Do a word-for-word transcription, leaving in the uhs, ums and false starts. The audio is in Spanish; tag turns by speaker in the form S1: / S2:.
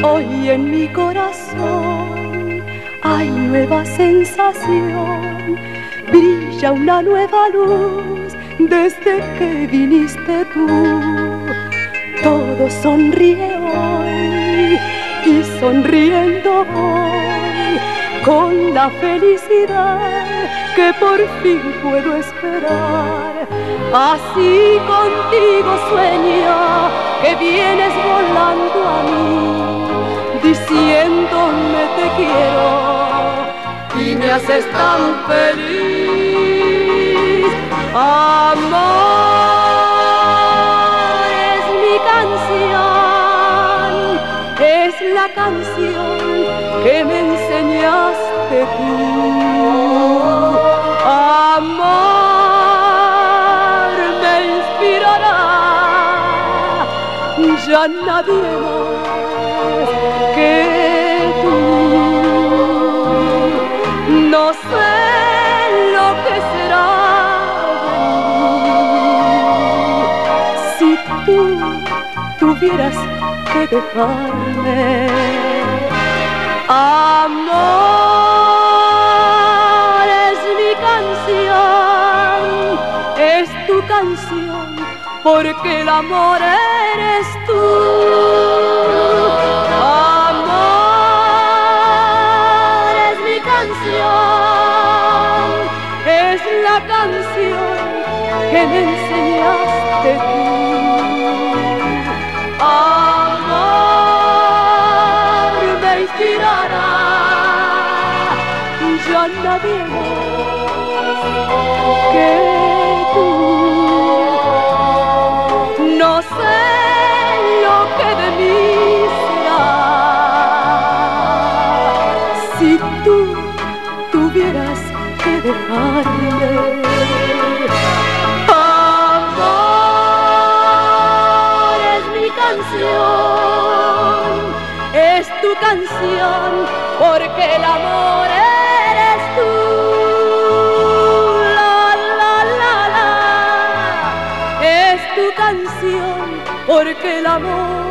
S1: Hoy en mi corazón hay nueva sensación, brilla una nueva luz desde que viniste tú. Todo sonríe hoy y sonriendo voy con la felicidad que por fin puedo esperar. Así contigo sueño que vienes volando a mí, diciéndome te quiero y me haces tan feliz. Amor es mi canción, es la canción que me enseñaste tú. Amor me inspirará, ya nadie más que tú. No sé lo que será de mí si tú tuvieras que dejarme. Amor es mi canción, es tu canción, porque el amor eres tú. Amor es mi canción, es la canción que me enseñaste tú. Amor me inspirará, ya nadie más que tú. No sé lo que de mí será si tú tuvieras que dejarme. Amor es mi canción, es tu canción, porque el amor eres tú. La, la, la, la, es tu canción, porque el amor